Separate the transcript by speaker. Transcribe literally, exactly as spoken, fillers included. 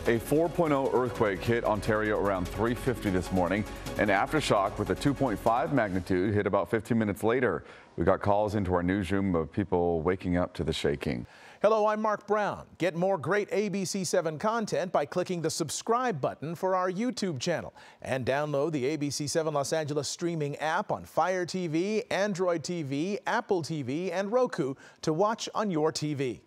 Speaker 1: A four point oh earthquake hit Ontario around three fifty this morning. An aftershock with a two point five magnitude hit about fifteen minutes later. We got calls into our newsroom of people waking up to the shaking.
Speaker 2: Hello, I'm Mark Brown. Get more great A B C seven content by clicking the subscribe button for our YouTube channel. And download the A B C seven Los Angeles streaming app on Fire T V, Android T V, Apple T V, and Roku to watch on your T V.